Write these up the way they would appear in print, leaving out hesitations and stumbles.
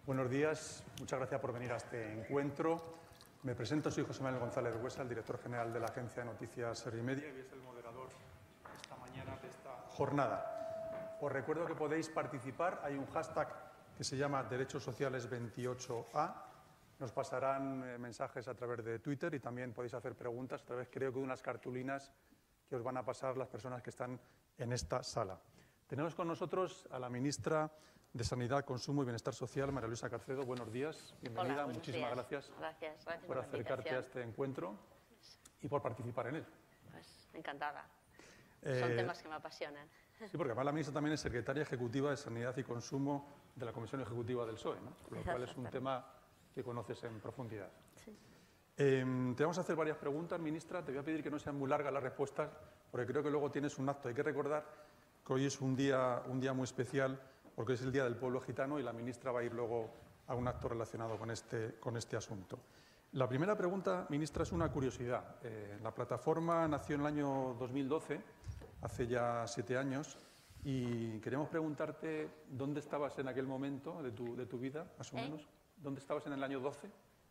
Buenos días, muchas gracias por venir a este encuentro. Me presento, soy José Manuel González Huesa, el director general de la agencia de noticias Servimedia y es el moderador esta mañana de esta jornada. Os recuerdo que podéis participar, hay un hashtag que se llama Derechos Sociales 28A. Nos pasarán mensajes a través de Twitter y también podéis hacer preguntas a través, creo que, de unas cartulinas que os van a pasar las personas que están en esta sala. Tenemos con nosotros a la ministra de Sanidad, Consumo y Bienestar Social, María Luisa Carcedo. Buenos días, bienvenida. Hola, muchísimas días. Gracias por por acercarte a este encuentro y por participar en él. Pues encantada. Son temas que me apasionan. Sí, porque además la ministra también es secretaria ejecutiva de Sanidad y Consumo de la Comisión Ejecutiva del PSOE, ¿no? Por lo cual es un tema que conoces en profundidad. Sí. Te vamos a hacer varias preguntas, ministra. Te voy a pedir que no sean muy largas las respuestas, porque creo que luego tienes un acto. Hay que recordar que hoy es un día muy especial, porque es el Día del Pueblo Gitano y la ministra va a ir luego a un acto relacionado con este asunto. La primera pregunta, ministra, es una curiosidad. La plataforma nació en el año 2012, hace ya 7 años, y queríamos preguntarte dónde estabas en aquel momento de tu vida, más o menos. ¿Dónde estabas en el año 12?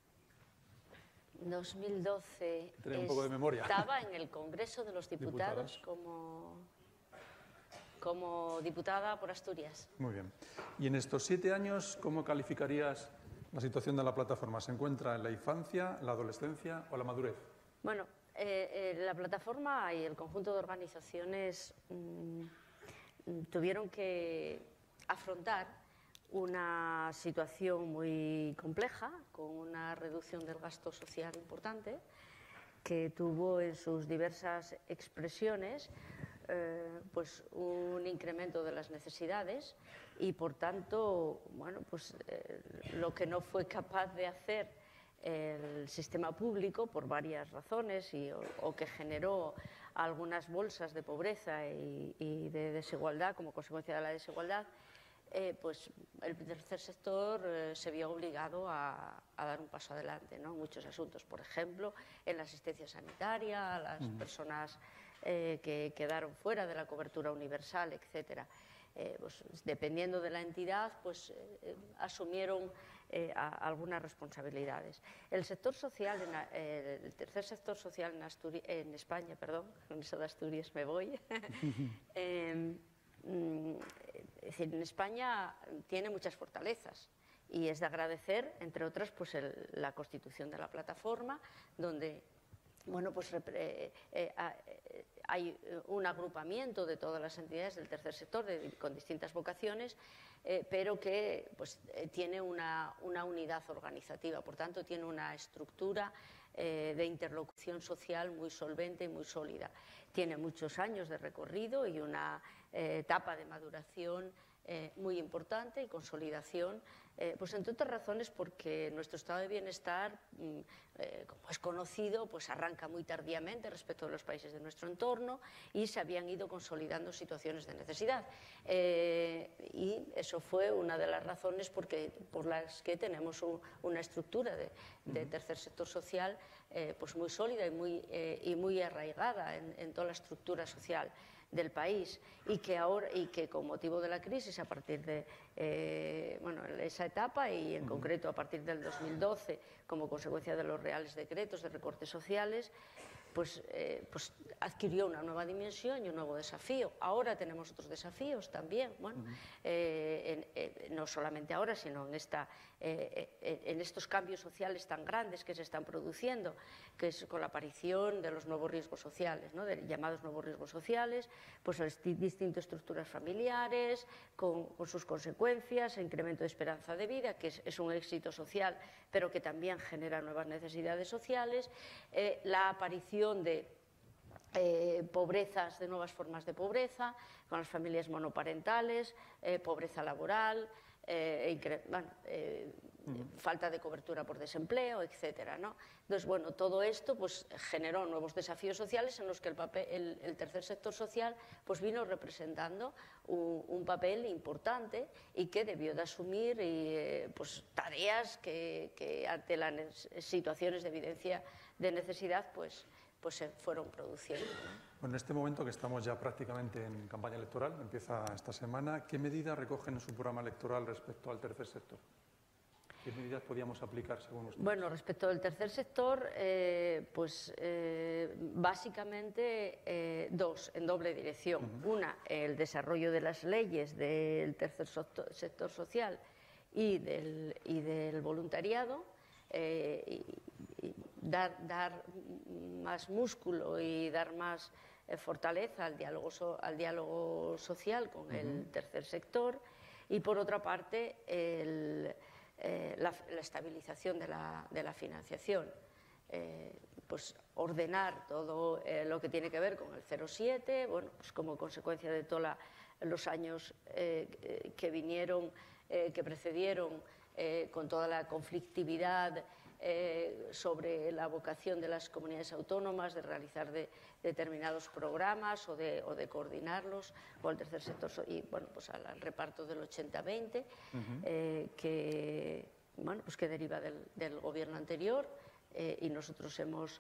2012. Tenía un poco de memoria. Estaba en el Congreso de los Diputados como diputada por Asturias. Muy bien. Y en estos 7 años, ¿cómo calificarías la situación de la plataforma? ¿Se encuentra en la infancia, la adolescencia o la madurez? Bueno, la plataforma y el conjunto de organizaciones tuvieron que afrontar una situación muy compleja, con una reducción del gasto social importante, que tuvo en sus diversas expresiones pues un incremento de las necesidades y, por tanto, bueno, pues lo que no fue capaz de hacer el sistema público por varias razones o que generó algunas bolsas de pobreza y de desigualdad como consecuencia de la desigualdad, pues el tercer sector se vio obligado a dar un paso adelante, ¿no? En muchos asuntos, por ejemplo, en la asistencia sanitaria, a las personas que quedaron fuera de la cobertura universal, etcétera. Pues, dependiendo de la entidad, pues asumieron algunas responsabilidades. El sector social, el tercer sector social en España, perdón, con eso de Asturias me voy. Es decir, en España tiene muchas fortalezas y es de agradecer, entre otras, pues la constitución de la plataforma, donde, bueno, pues hay un agrupamiento de todas las entidades del tercer sector con distintas vocaciones, pero que pues tiene una unidad organizativa, por tanto tiene una estructura de interlocución social muy solvente y muy sólida. Tiene muchos años de recorrido y una etapa de maduración muy importante y consolidación, pues entre otras razones porque nuestro estado de bienestar, como es conocido, pues arranca muy tardíamente respecto de los países de nuestro entorno y se habían ido consolidando situaciones de necesidad. Y eso fue una de las razones por las que tenemos una estructura de tercer sector social pues muy sólida y muy arraigada en toda la estructura social del país y que con motivo de la crisis, a partir de esa etapa y en concreto a partir del 2012, como consecuencia de los reales decretos de recortes sociales, pues adquirió una nueva dimensión y un nuevo desafío. Ahora tenemos otros desafíos también, bueno, no solamente ahora, sino en estos cambios sociales tan grandes que se están produciendo, que es con la aparición de los nuevos riesgos sociales, ¿no? De llamados nuevos riesgos sociales, pues las distintas estructuras familiares, con sus consecuencias, el incremento de esperanza de vida, que es un éxito social, pero que también genera nuevas necesidades sociales, la aparición de pobrezas, de nuevas formas de pobreza, con las familias monoparentales, pobreza laboral, falta de cobertura por desempleo, etcétera, ¿no? Entonces, bueno, todo esto pues generó nuevos desafíos sociales en los que el tercer sector social pues vino representando un papel importante y que debió de asumir pues tareas que ante las situaciones de evidencia de necesidad pues se fueron produciendo, ¿no? Bueno, en este momento que estamos ya prácticamente en campaña electoral, empieza esta semana, ¿qué medidas recogen en su programa electoral respecto al tercer sector? ¿Qué medidas podíamos aplicar según usted? Bueno, respecto al tercer sector, básicamente dos, en doble dirección. Una, el desarrollo de las leyes del tercer sector social y del voluntariado, y dar más músculo y dar más fortaleza al diálogo social con el tercer sector, y por otra parte la estabilización de la financiación, pues ordenar todo lo que tiene que ver con el 0,7, bueno, pues como consecuencia de todos los años que vinieron, que precedieron, con toda la conflictividad sobre la vocación de las comunidades autónomas de realizar determinados programas o de coordinarlos con el tercer sector, y bueno, pues al reparto del 80-20, que deriva del gobierno anterior, y nosotros hemos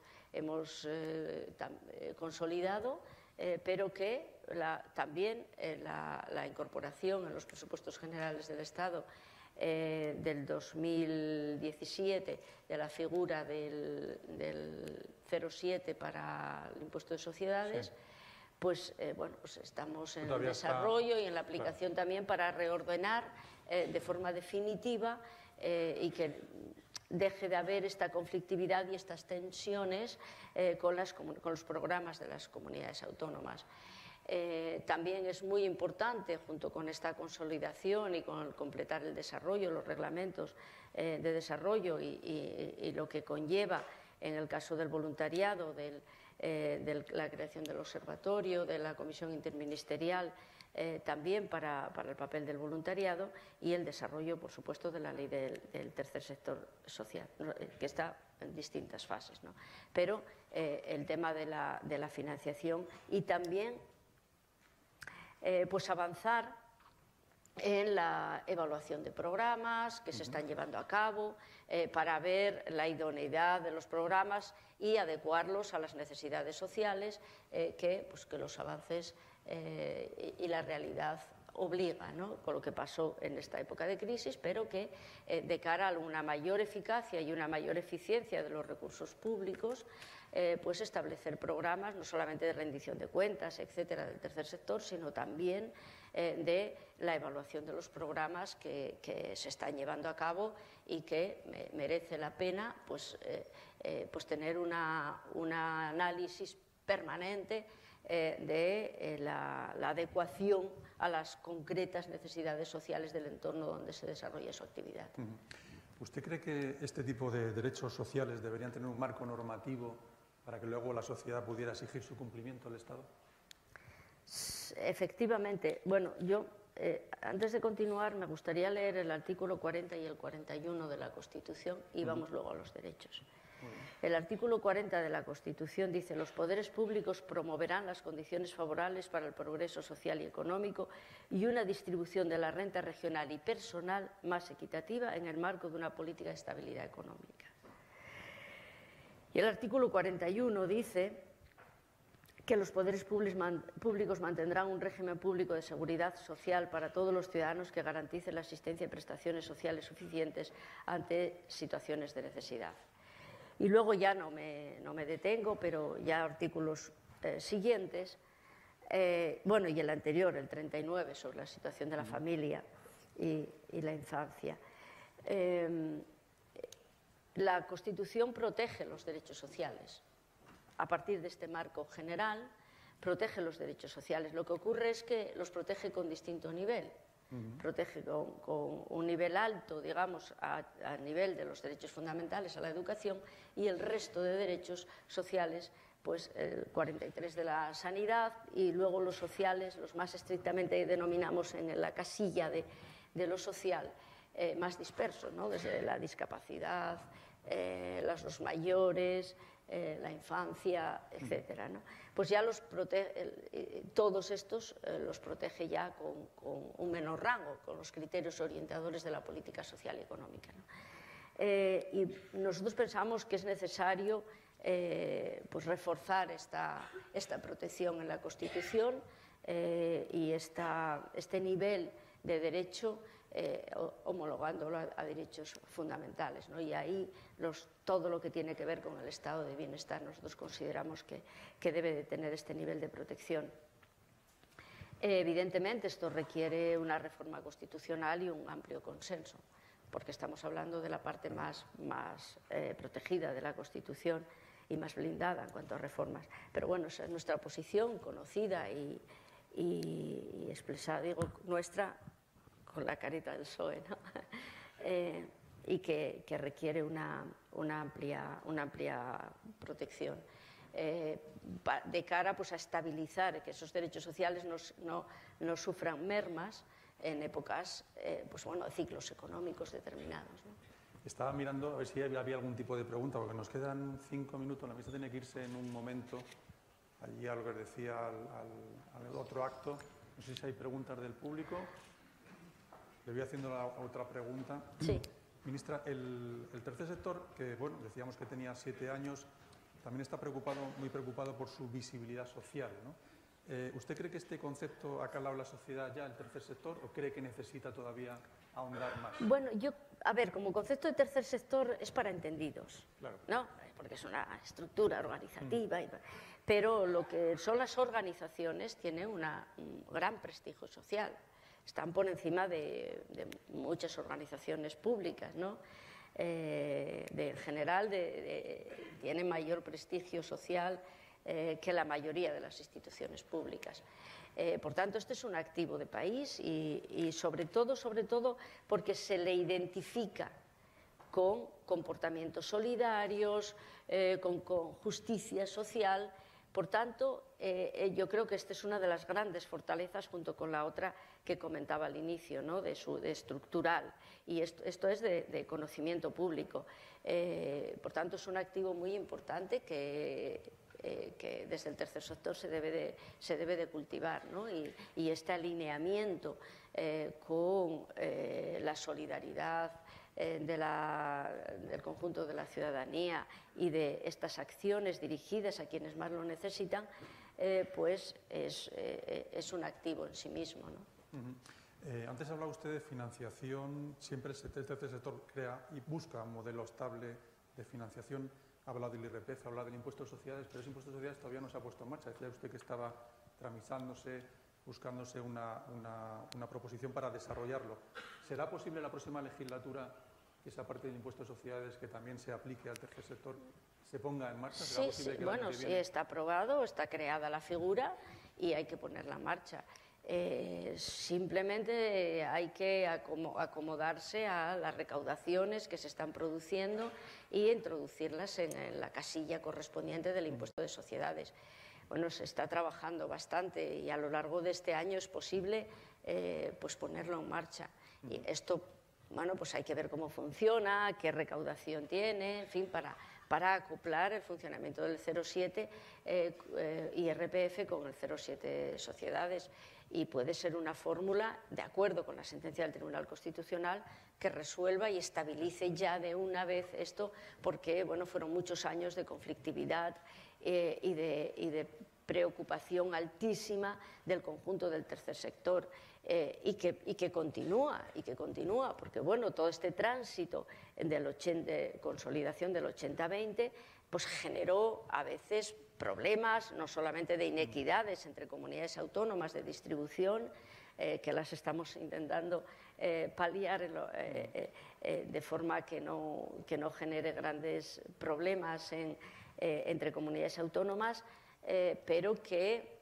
consolidado, pero que también la incorporación en los presupuestos generales del Estado del 2017 de la figura del 0,7 para el impuesto de sociedades, pues estamos en el desarrollo y en la aplicación también para reordenar de forma definitiva y que deje de haber esta conflictividad y estas tensiones con los programas de las comunidades autónomas. También es muy importante, junto con esta consolidación y con completar el desarrollo, los reglamentos de desarrollo y lo que conlleva en el caso del voluntariado, de la creación del observatorio, de la comisión interministerial, también para el papel del voluntariado, y el desarrollo, por supuesto, de la ley del tercer sector social, que está en distintas fases, ¿no? Pero el tema de la financiación, y también pues avanzar en la evaluación de programas que se están llevando a cabo, para ver la idoneidad de los programas y adecuarlos a las necesidades sociales que los avances y la realidad obligan, ¿no? Con lo que pasó en esta época de crisis, pero que de cara a una mayor eficacia y una mayor eficiencia de los recursos públicos, pues establecer programas no solamente de rendición de cuentas, etcétera, del tercer sector, sino también de la evaluación de los programas que se están llevando a cabo, y que merece la pena pues tener un análisis permanente de la adecuación a las concretas necesidades sociales del entorno donde se desarrolla su actividad. ¿Usted cree que este tipo de derechos sociales deberían tener un marco normativo para que luego la sociedad pudiera exigir su cumplimiento al Estado? Efectivamente. Bueno, yo antes de continuar me gustaría leer el artículo 40 y el 41 de la Constitución, y vamos luego a los derechos. El artículo 40 de la Constitución dice: los poderes públicos promoverán las condiciones favorables para el progreso social y económico y una distribución de la renta regional y personal más equitativa en el marco de una política de estabilidad económica. Y el artículo 41 dice que los poderes públicos mantendrán un régimen público de seguridad social para todos los ciudadanos que garantice la asistencia y prestaciones sociales suficientes ante situaciones de necesidad. Y luego ya no me detengo, pero ya artículos siguientes, bueno, y el anterior, el 39, sobre la situación de la familia y la infancia. La Constitución protege los derechos sociales. A partir de este marco general, protege los derechos sociales. Lo que ocurre es que los protege con distinto nivel. Protege con un nivel alto, digamos, a nivel de los derechos fundamentales a la educación, y el resto de derechos sociales, pues el 43 de la sanidad, y luego los sociales, los más estrictamente denominamos en la casilla de lo social, más dispersos, ¿no? Desde la discapacidad, los mayores, la infancia, etcétera, ¿no? Pues ya todos estos los protege ya con un menor rango, con los criterios orientadores de la política social y económica, ¿no? Y nosotros pensamos que es necesario pues reforzar esta protección en la Constitución, y este nivel de derecho homologándolo a derechos fundamentales, ¿no? Y ahí todo lo que tiene que ver con el estado de bienestar nosotros consideramos que debe de tener este nivel de protección. Evidentemente esto requiere una reforma constitucional y un amplio consenso, porque estamos hablando de la parte más protegida de la Constitución y más blindada en cuanto a reformas. Pero bueno, esa es nuestra posición conocida y expresada, digo, nuestra, con la carita del PSOE, ¿no? Y que requiere una amplia protección. De cara pues, a estabilizar que esos derechos sociales no sufran mermas en épocas, pues, bueno, ciclos económicos determinados, ¿no? Estaba mirando a ver si había algún tipo de pregunta, porque nos quedan 5 minutos, la mesa tiene que irse en un momento, allí a lo que os decía al otro acto. No sé si hay preguntas del público. Le voy haciendo la otra pregunta. Sí. Ministra, el tercer sector, que bueno, decíamos que tenía 7 años, también está muy preocupado por su visibilidad social, ¿no? ¿Usted cree que este concepto ha calado la sociedad ya, el tercer sector, o cree que necesita todavía ahondar más? Bueno, a ver, como concepto de tercer sector es para entendidos, claro, ¿no? Porque es una estructura organizativa, pero lo que son las organizaciones tienen un gran prestigio social. Están por encima de muchas organizaciones públicas, ¿no? En general tiene mayor prestigio social que la mayoría de las instituciones públicas. Por tanto, este es un activo de país y sobre todo porque se le identifica con comportamientos solidarios, con justicia social. Por tanto, yo creo que esta es una de las grandes fortalezas, junto con la otra que comentaba al inicio, ¿no? de estructural, y esto es de conocimiento público. Por tanto, es un activo muy importante que desde el tercer sector se debe de cultivar, ¿no? Y este alineamiento con la solidaridad del conjunto de la ciudadanía y de estas acciones dirigidas a quienes más lo necesitan, pues es un activo en sí mismo, ¿no? Antes hablaba usted de financiación. Siempre el tercer sector crea y busca un modelo estable de financiación. Ha hablado del IRPF, ha hablado del impuesto de sociedades, pero ese impuesto de sociedades todavía no se ha puesto en marcha. Decía usted que estaba tramitándose, buscándose una proposición para desarrollarlo. ¿Será posible la próxima legislatura que esa parte del impuesto de sociedades que también se aplique al tercer sector se ponga en marcha? ¿Será posible que bueno, sí, está aprobado, está creada la figura y hay que ponerla en marcha. Simplemente hay que acomodarse a las recaudaciones que se están produciendo y introducirlas en la casilla correspondiente del impuesto de sociedades. Bueno, se está trabajando bastante y a lo largo de este año es posible pues ponerlo en marcha. Y esto, bueno, pues hay que ver cómo funciona, qué recaudación tiene, en fin, para acoplar el funcionamiento del 0,7 IRPF con el 0,7 sociedades. Y puede ser una fórmula, de acuerdo con la sentencia del Tribunal Constitucional, que resuelva y estabilice ya de una vez esto, porque bueno, fueron muchos años de conflictividad y de preocupación altísima del conjunto del tercer sector, y que continúa, porque bueno, todo este tránsito de consolidación del 80-20 pues generó a veces problemas, no solamente de inequidades entre comunidades autónomas de distribución, que las estamos intentando paliar de forma que no genere grandes problemas entre comunidades autónomas, pero que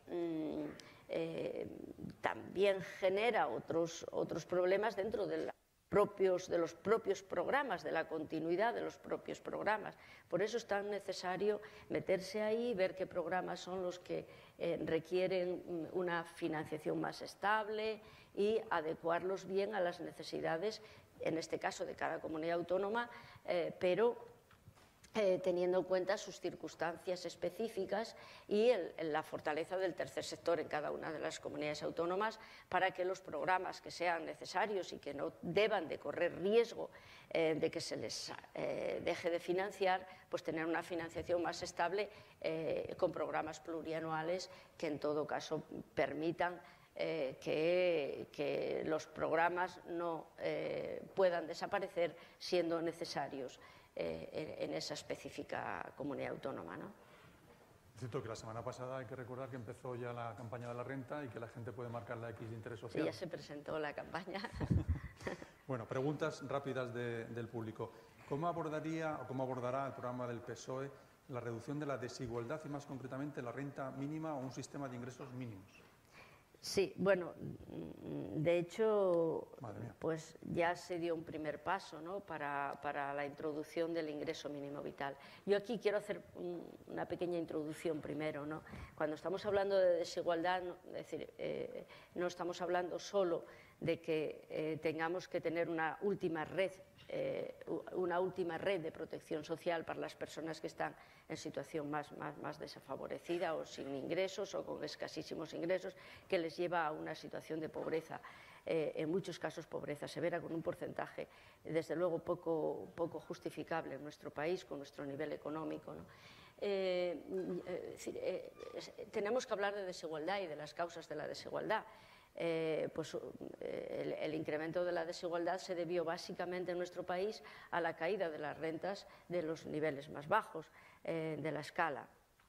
también genera otros problemas dentro de los propios programas, de la continuidad de los propios programas. Por eso es tan necesario meterse ahí, ver qué programas son los que requieren una financiación más estable y adecuarlos bien a las necesidades, en este caso de cada comunidad autónoma, pero teniendo en cuenta sus circunstancias específicas y la fortaleza del tercer sector en cada una de las comunidades autónomas, para que los programas que sean necesarios y que no deban de correr riesgo de que se les deje de financiar, pues tener una financiación más estable con programas plurianuales que en todo caso permitan que los programas no puedan desaparecer siendo necesarios en esa específica comunidad autónoma, ¿no? Es cierto que la semana pasada hay que recordar que empezó ya la campaña de la renta y que la gente puede marcar la X de interés social. Sí, ya se presentó la campaña. Bueno, preguntas rápidas del público. ¿Cómo abordaría o cómo abordará el programa del PSOE la reducción de la desigualdad y, más concretamente, la renta mínima o un sistema de ingresos mínimos? Sí, bueno, de hecho, pues ya se dio un primer paso, ¿no?, para la introducción del ingreso mínimo vital. Yo aquí quiero hacer una pequeña introducción primero, ¿no? Cuando estamos hablando de desigualdad, es decir, no estamos hablando solo de que tengamos que tener una última red de protección social para las personas que están en situación más desfavorecida o sin ingresos o con escasísimos ingresos, que les lleva a una situación de pobreza, en muchos casos pobreza severa, con un porcentaje desde luego poco justificable en nuestro país con nuestro nivel económico, ¿no? Tenemos que hablar de desigualdad y de las causas de la desigualdad. Pues el incremento de la desigualdad se debió básicamente en nuestro país a la caída de las rentas de los niveles más bajos de la escala.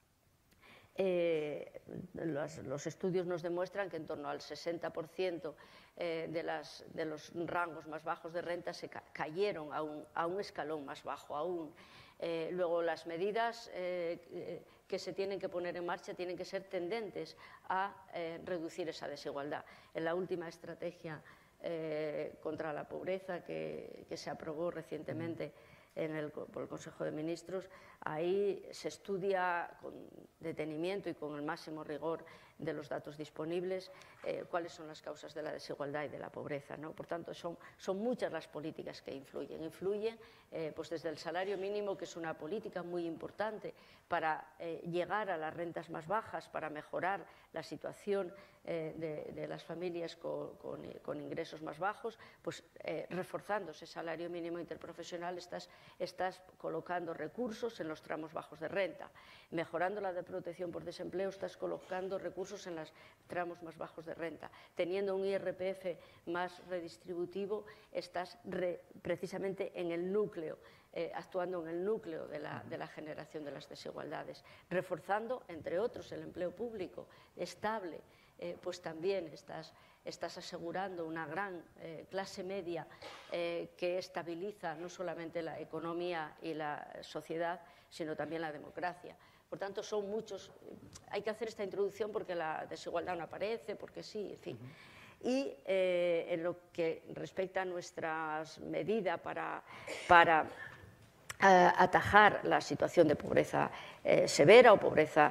Los estudios nos demuestran que en torno al 60% de los rangos más bajos de renta se cayeron a un escalón más bajo aún. Luego, las medidas que se tienen que poner en marcha tienen que ser tendentes a reducir esa desigualdad. En la última estrategia contra la pobreza que se aprobó recientemente por el Consejo de Ministros, ahí se estudia con detenimiento y con el máximo rigor de los datos disponibles cuáles son las causas de la desigualdad y de la pobreza, ¿no? Por tanto, son muchas las políticas que influyen. Influyen pues desde el salario mínimo, que es una política muy importante para llegar a las rentas más bajas, para mejorar la situación de las familias con ingresos más bajos, pues reforzando ese salario mínimo interprofesional estás colocando recursos en los tramos bajos de renta. Mejorando la de protección por desempleo, estás colocando recursos en los tramos más bajos de renta. Teniendo un IRPF más redistributivo, estás precisamente en el núcleo, actuando en el núcleo de la generación de las desigualdades. Reforzando, entre otros, el empleo público estable, pues también estás asegurando una gran clase media que estabiliza no solamente la economía y la sociedad, sino también la democracia. Por tanto, son muchos. Hay que hacer esta introducción porque la desigualdad no aparece, porque sí, en fin. Y en lo que respecta a nuestras medidas para atajar la situación de pobreza severa o pobreza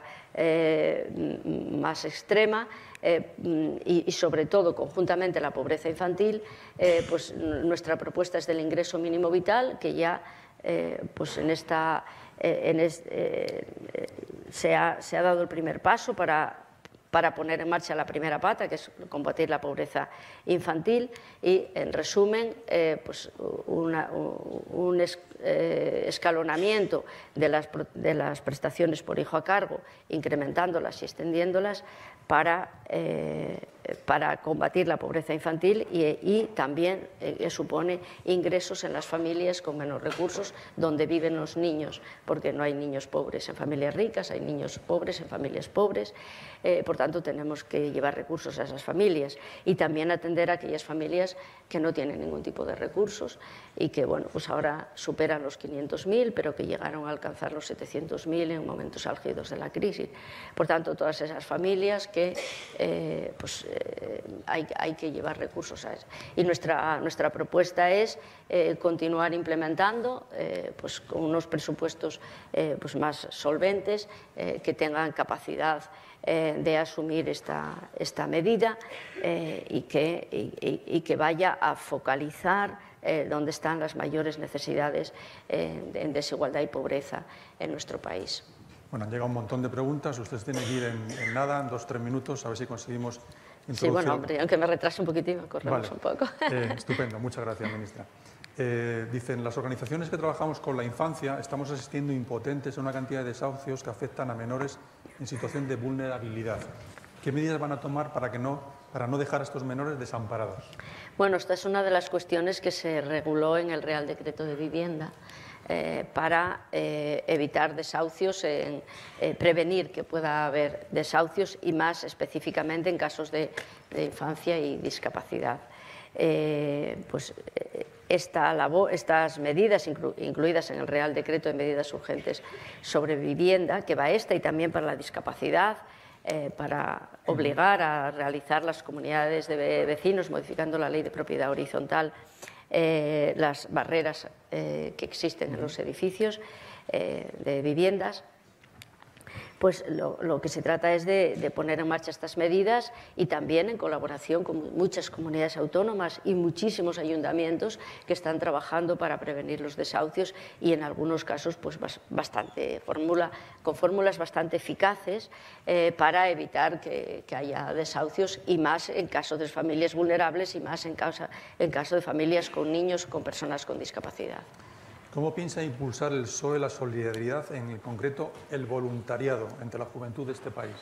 más extrema y sobre todo conjuntamente la pobreza infantil, pues nuestra propuesta es del ingreso mínimo vital, que ya pues se ha dado el primer paso para poner en marcha la primera pata, que es combatir la pobreza infantil, y en resumen pues un escalonamiento de las prestaciones por hijo a cargo, incrementándolas y extendiéndolas para combatir la pobreza infantil y también supone ingresos en las familias con menos recursos donde viven los niños, porque no hay niños pobres en familias ricas, hay niños pobres en familias pobres. Por tanto, tenemos que llevar recursos a esas familias y también atender a aquellas familias que no tienen ningún tipo de recursos y que, bueno, pues ahora superan los 500.000, pero que llegaron a alcanzar los 700.000 en momentos álgidos de la crisis. Por tanto, todas esas familias que hay que llevar recursos a eso. Y nuestra propuesta es continuar implementando pues con unos presupuestos pues más solventes, que tengan capacidad de asumir esta medida y que vaya a focalizar donde están las mayores necesidades en desigualdad y pobreza en nuestro país. Bueno, han llegado un montón de preguntas, ustedes tienen que ir en nada, en 2 o 3 minutos, a ver si conseguimos introducir. Sí, bueno, hombre, aunque me retrase un poquitín, corremos un poco. Estupendo, muchas gracias, ministra. Dicen, las organizaciones que trabajamos con la infancia estamos asistiendo impotentes a una cantidad de desahucios que afectan a menores en situación de vulnerabilidad. ¿Qué medidas van a tomar para que no para no dejar a estos menores desamparados? Bueno, esta es una de las cuestiones que se reguló en el Real Decreto de Vivienda para evitar desahucios, prevenir que pueda haber desahucios y más específicamente en casos de infancia y discapacidad. Estas medidas incluidas en el Real Decreto de Medidas Urgentes sobre Vivienda, que va esta y también para la discapacidad, para obligar a realizar las comunidades de vecinos, modificando la ley de propiedad horizontal, las barreras que existen en los edificios de viviendas, pues lo que se trata es de poner en marcha estas medidas y también en colaboración con muchas comunidades autónomas y muchísimos ayuntamientos que están trabajando para prevenir los desahucios y en algunos casos pues con fórmulas bastante eficaces para evitar que haya desahucios y más en caso de familias vulnerables y más en caso de familias con niños, con personas con discapacidad. ¿Cómo piensa impulsar el PSOE la solidaridad, en concreto el voluntariado entre la juventud de este país?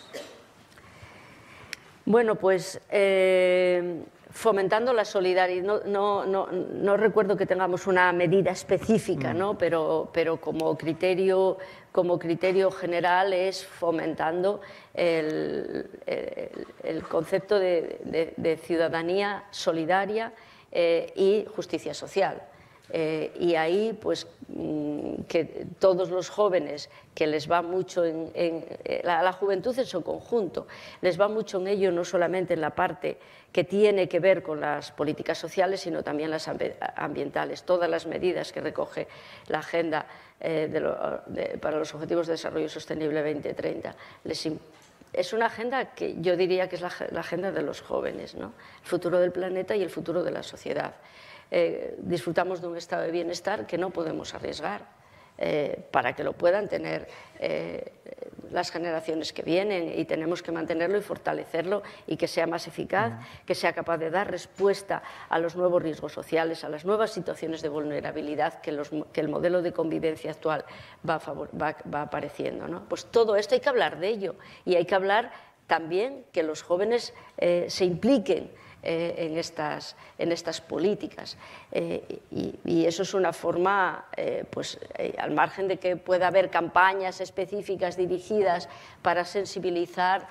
Bueno, pues fomentando la solidaridad. No recuerdo que tengamos una medida específica, ¿no? pero como criterio general es fomentando el concepto de ciudadanía solidaria y justicia social. Y ahí, pues, que todos los jóvenes, que les va mucho la juventud en su conjunto, les va mucho en ello, no solamente en la parte que tiene que ver con las políticas sociales, sino también las ambientales. Todas las medidas que recoge la Agenda para los Objetivos de Desarrollo Sostenible 2030 es una agenda que yo diría que es la agenda de los jóvenes, ¿no? El futuro del planeta y el futuro de la sociedad. Disfrutamos de un estado de bienestar que no podemos arriesgar para que lo puedan tener las generaciones que vienen, y tenemos que mantenerlo y fortalecerlo y que sea más eficaz, que sea capaz de dar respuesta a los nuevos riesgos sociales, a las nuevas situaciones de vulnerabilidad que el modelo de convivencia actual va apareciendo, ¿no? Pues todo esto hay que hablar de ello, y hay que hablar también que los jóvenes se impliquen en estas políticas, y eso es una forma, al margen de que pueda haber campañas específicas dirigidas para sensibilizar,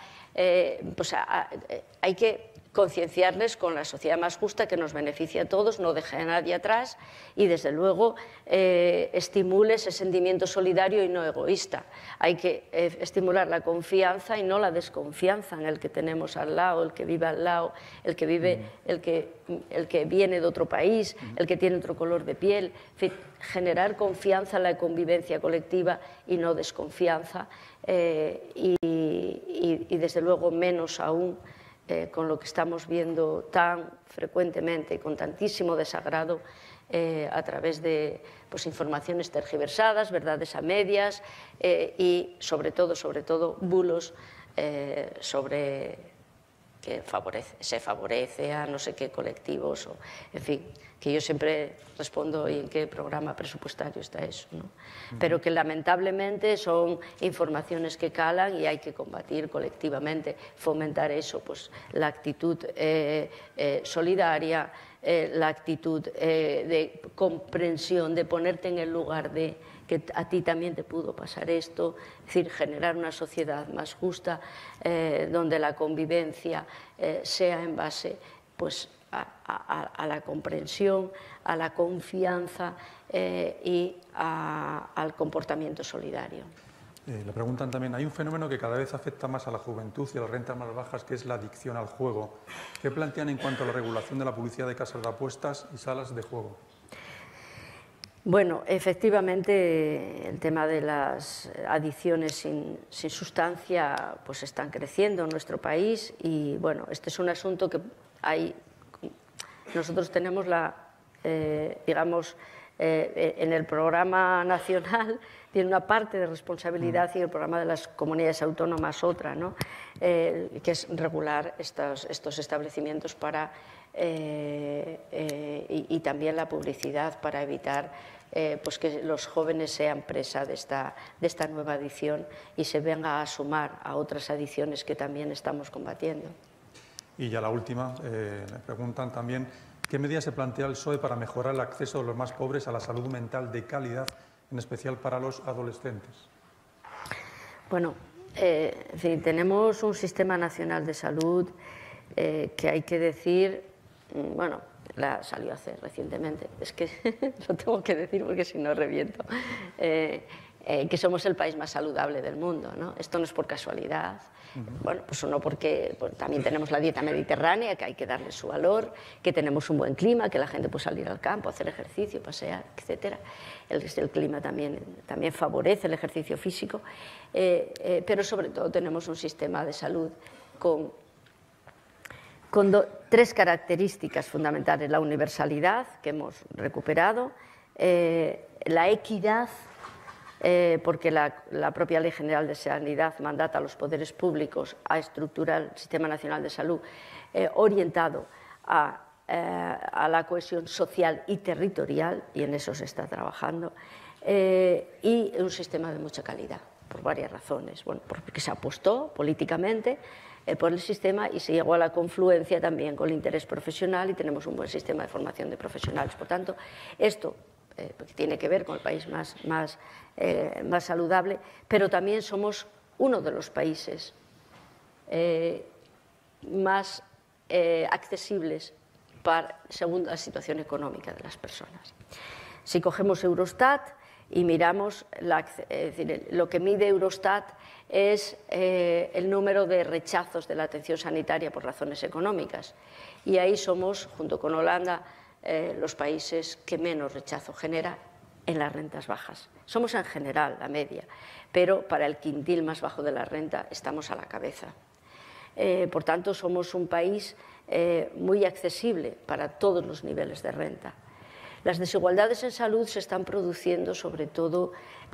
hay que concienciarles con la sociedad más justa que nos beneficia a todos, no deje a nadie atrás, y desde luego estimule ese sentimiento solidario y no egoísta. Hay que estimular la confianza y no la desconfianza en el que tenemos al lado, el que vive al lado, el que viene de otro país, el que tiene otro color de piel. En fin, generar confianza en la convivencia colectiva y no desconfianza, y desde luego menos aún con lo que estamos viendo tan frecuentemente y con tantísimo desagrado a través de informaciones tergiversadas, verdades a medias, y sobre todo bulos sobre que se favorece a no sé qué colectivos, en fin, que yo siempre respondo ¿y en qué programa presupuestario está eso?, ¿no? Pero que lamentablemente son informaciones que calan y hay que combatir colectivamente, fomentar eso, pues la actitud solidaria, la actitud de comprensión, de ponerte en el lugar de que a ti también te pudo pasar esto, es decir, generar una sociedad más justa, donde la convivencia sea en base pues a la comprensión, a la confianza y al comportamiento solidario. Le preguntan también, hay un fenómeno que cada vez afecta más a la juventud y a las rentas más bajas, que es la adicción al juego. ¿Qué plantean en cuanto a la regulación de la publicidad de casas de apuestas y salas de juego? Bueno, efectivamente, el tema de las adicciones sin sustancia pues están creciendo en nuestro país, y bueno, este es un asunto que nosotros tenemos digamos, en el programa nacional tiene una parte de responsabilidad y el programa de las comunidades autónomas otra, ¿no? Que es regular estos establecimientos y también la publicidad para evitar pues que los jóvenes sean presa de esta nueva adicción y se venga a sumar a otras adicciones que también estamos combatiendo. Y ya la última, me preguntan también qué medidas se plantea el PSOE para mejorar el acceso de los más pobres a la salud mental de calidad, en especial para los adolescentes. Bueno, tenemos un sistema nacional de salud que hay que decir, bueno, la salió a hacer recientemente, es que lo tengo que decir porque si no reviento, que somos el país más saludable del mundo, ¿no? Esto no es por casualidad, bueno, pues no porque también tenemos la dieta mediterránea, que hay que darle su valor, que tenemos un buen clima, que la gente puede salir al campo, hacer ejercicio, pasear, etcétera. El clima también favorece el ejercicio físico, pero sobre todo tenemos un sistema de salud con tres características fundamentales: la universalidad, que hemos recuperado, la equidad, porque la propia Ley General de Sanidad mandata a los poderes públicos a estructurar el Sistema Nacional de Salud orientado a la cohesión social y territorial, y en eso se está trabajando, y un sistema de mucha calidad, por varias razones. Bueno, porque se apostó políticamente por el sistema y se llegó a la confluencia también con el interés profesional y tenemos un buen sistema de formación de profesionales. Por tanto, esto tiene que ver con el país más saludable, pero también somos uno de los países más accesibles según la situación económica de las personas. Si cogemos Eurostat y miramos, lo que mide Eurostat es el número de rechazos de la atención sanitaria por razones económicas, y ahí somos, junto con Holanda, los países que menos rechazo genera en las rentas bajas. Somos en general la media, pero para el quintil más bajo de la renta estamos a la cabeza. Por tanto, somos un país muy accesible para todos los niveles de renta. Las desigualdades en salud se están produciendo sobre todo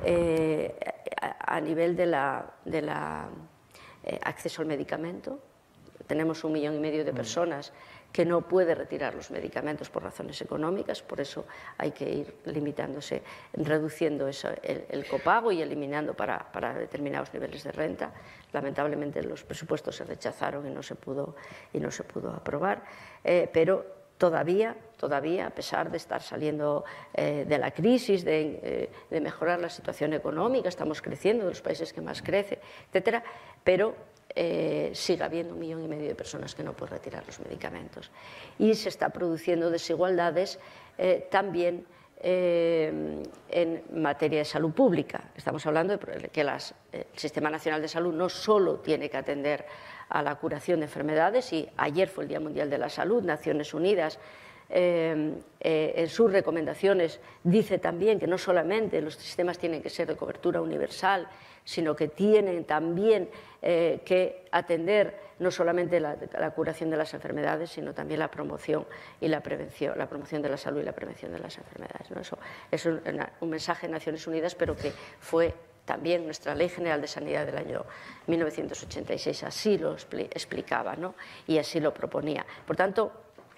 a nivel de la acceso al medicamento. Tenemos 1,5 millones de personas que no pueden retirar los medicamentos por razones económicas, por eso hay que ir limitándose, reduciendo el copago y eliminando para determinados niveles de renta. Lamentablemente los presupuestos se rechazaron y no se pudo aprobar, pero todavía, a pesar de estar saliendo de la crisis, de mejorar la situación económica, estamos creciendo, de los países que más crece, etcétera, pero sigue habiendo 1,5 millones de personas que no pueden retirar los medicamentos. Y se está produciendo desigualdades también en materia de salud pública. Estamos hablando de que el Sistema Nacional de Salud no solo tiene que atender a la curación de enfermedades, y ayer fue el Día Mundial de la Salud, Naciones Unidas en sus recomendaciones dice también que no solamente los sistemas tienen que ser de cobertura universal, sino que tienen también que atender no solamente la curación de las enfermedades, sino también la promoción y la prevención, la promoción de la salud y la prevención de las enfermedades, ¿no? Eso es un mensaje de Naciones Unidas, pero que fue también nuestra Ley General de Sanidad del año 1986, así lo explicaba, ¿no? Y así lo proponía. Por tanto,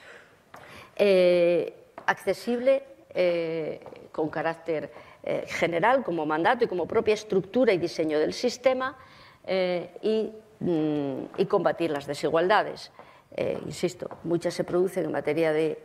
accesible con carácter general, como mandato y como propia estructura y diseño del sistema, y combatir las desigualdades. Insisto, muchas se producen en materia de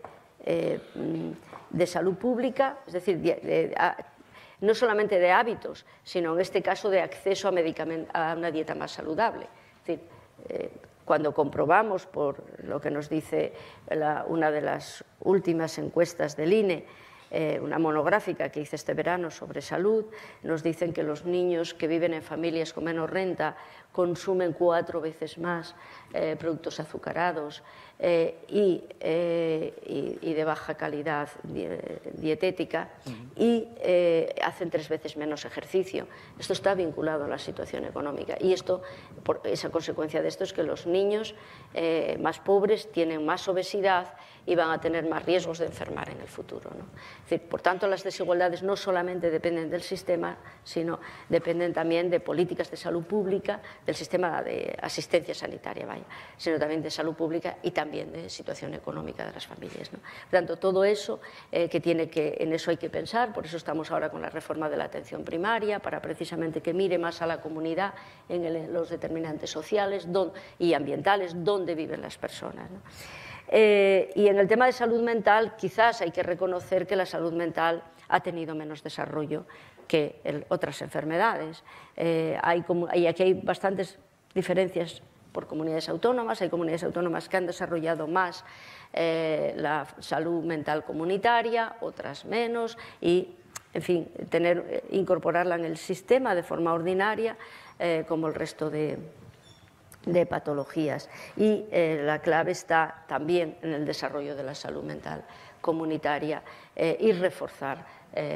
salud pública, es decir, no solamente de hábitos, sino en este caso de acceso a una dieta más saludable. Es decir, cuando comprobamos, por lo que nos dice una de las últimas encuestas del INE, una monográfica que hice este verano sobre salud, nos dicen que los niños que viven en familias con menos renta consumen 4 veces más productos azucarados y de baja calidad dietética, y hacen 3 veces menos ejercicio. Esto está vinculado a la situación económica, y esa consecuencia de esto es que los niños más pobres tienen más obesidad y van a tener más riesgos de enfermar en el futuro, ¿no? Es decir, por tanto, las desigualdades no solamente dependen del sistema, sino dependen también de políticas de salud pública, del sistema de asistencia sanitaria, sino también de salud pública y también de situación económica de las familias, ¿no? Por tanto, todo eso en eso hay que pensar, por eso estamos ahora con la reforma de la atención primaria, para precisamente que mire más a la comunidad en los determinantes sociales y ambientales, donde viven las personas, ¿no? Y en el tema de salud mental, quizás hay que reconocer que la salud mental ha tenido menos desarrollo que otras enfermedades. Y aquí hay bastantes diferencias por comunidades autónomas. Hay comunidades autónomas que han desarrollado más la salud mental comunitaria, otras menos, y, en fin, incorporarla en el sistema de forma ordinaria como el resto de patologías. Y la clave está también en el desarrollo de la salud mental comunitaria y reforzar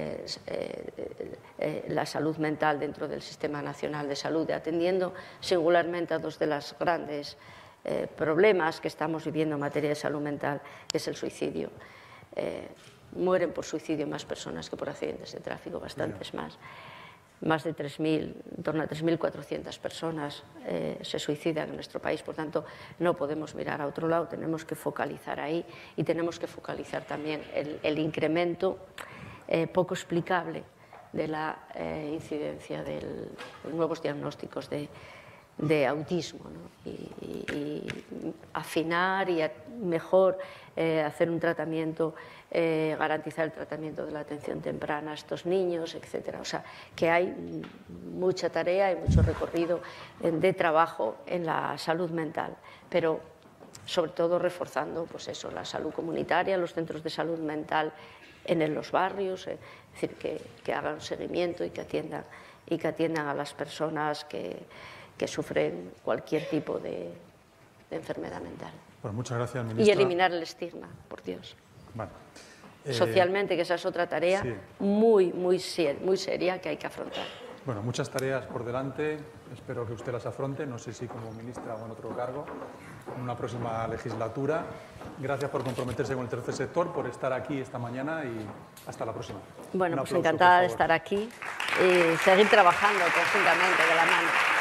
la salud mental dentro del Sistema Nacional de Salud, atendiendo singularmente a dos de los grandes problemas que estamos viviendo en materia de salud mental, que es el suicidio. Mueren por suicidio más personas que por accidentes de tráfico, bastantes más. Más de 3.000, en torno a 3.400 personas se suicidan en nuestro país. Por tanto, no podemos mirar a otro lado, tenemos que focalizar ahí y tenemos que focalizar también el incremento poco explicable de la incidencia de nuevos diagnósticos de autismo, ¿no? Y afinar y mejor hacer un tratamiento, garantizar el tratamiento de la atención temprana a estos niños, etcétera. O sea, que hay mucha tarea y mucho recorrido de trabajo en la salud mental, pero sobre todo reforzando, pues eso, la salud comunitaria, los centros de salud mental en los barrios, es decir, que hagan seguimiento y que atiendan a las personas que sufren cualquier tipo de enfermedad mental. Pues muchas gracias, ministra. Y eliminar el estigma, por Dios. Bueno, socialmente, que esa es otra tarea sí, muy seria que hay que afrontar. Bueno, muchas tareas por delante, espero que usted las afronte, no sé si como ministra o en otro cargo, en una próxima legislatura. Gracias por comprometerse con el tercer sector, por estar aquí esta mañana y hasta la próxima. Bueno, pues encantada de estar aquí y seguir trabajando conjuntamente de la mano.